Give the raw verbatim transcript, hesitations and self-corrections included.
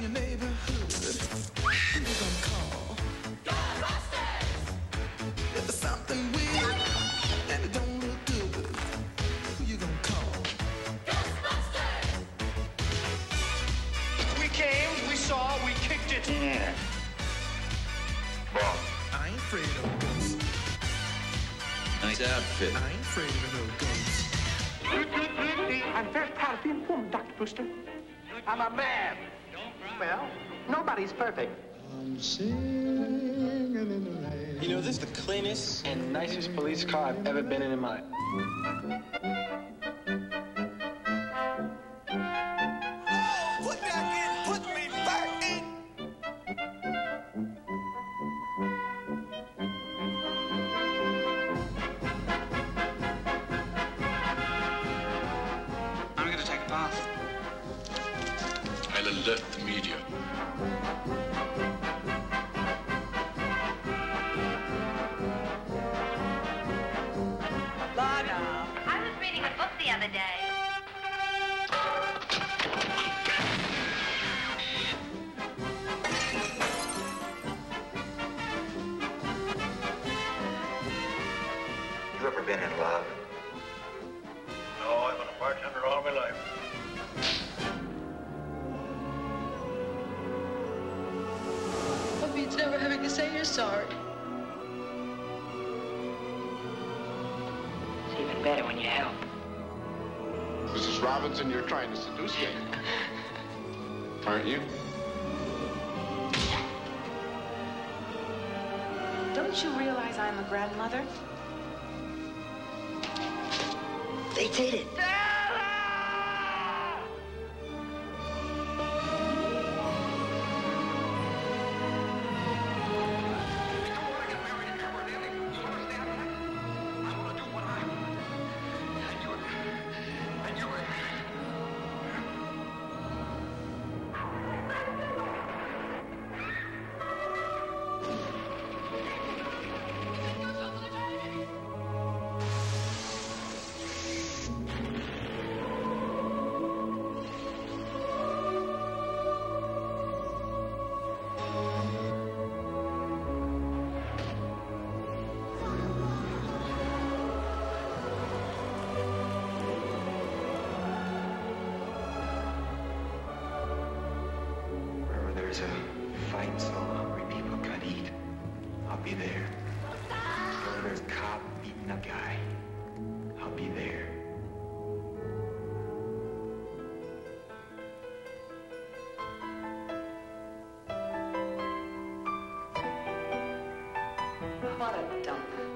your neighborhood, who you gonna call? Ghostbusters! If there's something weird and it don't look good, who you gonna call? Ghostbusters! We came, we saw, we kicked it. Yeah. Well, I ain't afraid of ghosts. nice outfit. I ain't afraid of no ghosts. I'm very proud of being a woman, Doctor Brewster. I'm a man. Well, nobody's perfect. I'm singing in the rain. You know, this is the cleanest and nicest police car I've ever been in in my... Put back in, put me back in. I'm gonna take a bath. I'll alert the media. I was reading a book the other day. You ever been in love? No, I've been a bartender all my life. Hope it's never having to say you're sorry. It's even better when you help. Missus Robinson, you're trying to seduce me. Aren't you? Don't you realize I'm a grandmother? They did it. Wherever there's a fight so hungry people could eat, I'll be there. Wherever there's a cop beating a guy, I'll be there. What a dump.